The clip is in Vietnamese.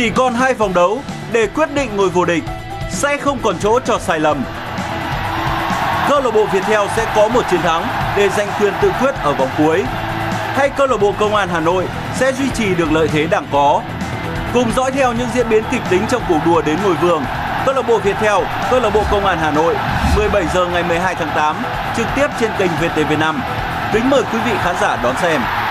Chỉ còn 2 vòng đấu để quyết định ngôi vô địch, sẽ không còn chỗ cho sai lầm. Câu lạc bộ Viettel sẽ có một chiến thắng để giành quyền tự quyết ở vòng cuối, hay câu lạc bộ Công an Hà Nội sẽ duy trì được lợi thế đang có? Cùng dõi theo những diễn biến kịch tính trong cuộc đua đến ngôi vương, câu lạc bộ Viettel, câu lạc bộ Công an Hà Nội, 17 giờ ngày 12 tháng 8, trực tiếp trên kênh VTV5. Kính mời quý vị khán giả đón xem.